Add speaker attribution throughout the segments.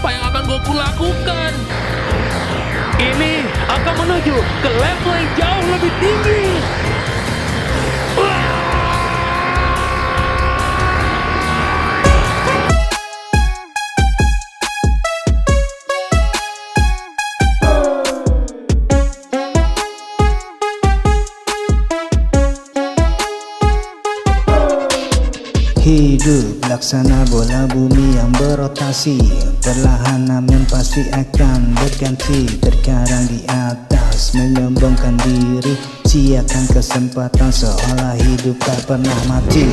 Speaker 1: apa yang akan gue lakukan? Ini akan menuju ke level yang jauh lebih tinggi.
Speaker 2: Hidup laksana bola bumi yang berotasi, perlahan namun pasti akan berganti. Terkadang di atas menyombongkan diri, siakan kesempatan seolah hidup tak pernah mati.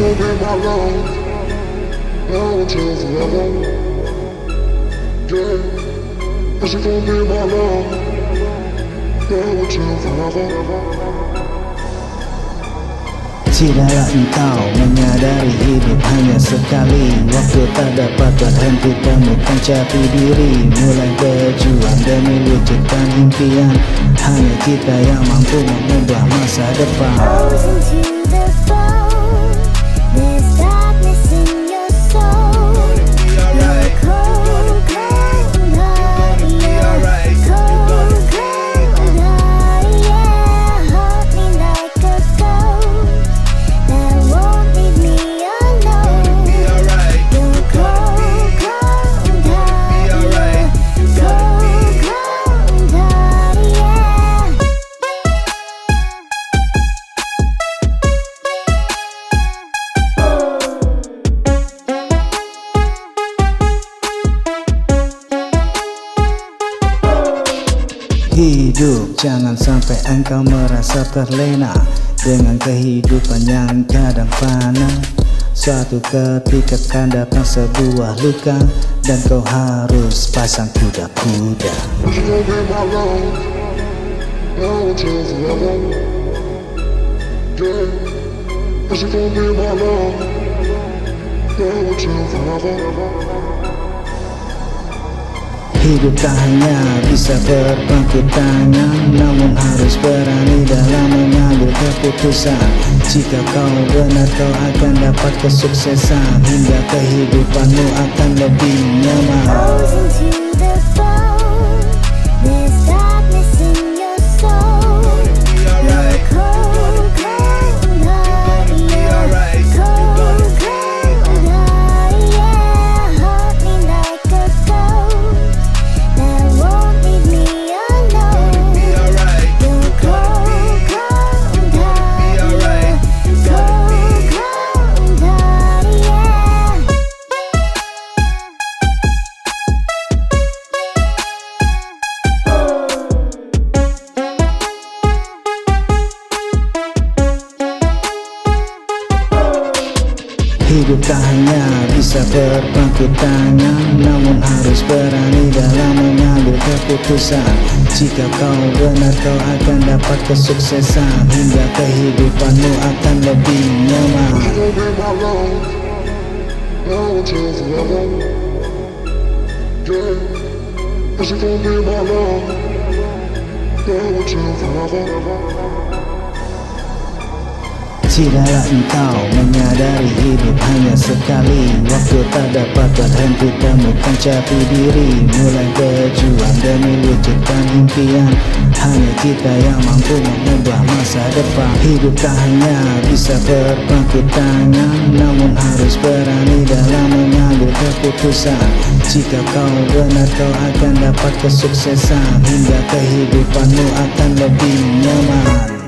Speaker 2: Tidaklah engkau menyadari hidup hanya sekali, waktu tak dapat berhenti, temukan jati diri, mulai berjuang demi wujudkan impian. Hanya kita yang mampu mengubah masa depan. Hidup, jangan sampai engkau merasa terlena dengan kehidupan yang kadang fana. Suatu ketika akan datang sebuah luka dan kau harus pasang kuda-kuda. Hidup tak hanya bisa berpangku tangan, namun harus berani dalam mengambil keputusan. Jika kau benar, kau akan dapat kesuksesan, hingga kehidupanmu akan lebih nyaman. Hidup tak hanya bisa berpangku tangan, namun harus berani dalam mengambil keputusan. Jika kau benar, kau akan dapat kesuksesan, hingga kehidupanmu akan lebih nyaman. Tidaklah engkau menyadari hidup hanya sekali, waktu tak dapat berhenti, temukan jati diri, mulai berjuang demi wujudkan impian. Hanya kita yang mampu mengubah masa depan. Hidup tak hanya bisa berpangku tangan, namun harus berani dalam mengambil keputusan. Jika kau benar, kau akan dapat kesuksesan, hingga kehidupanmu akan lebih nyaman.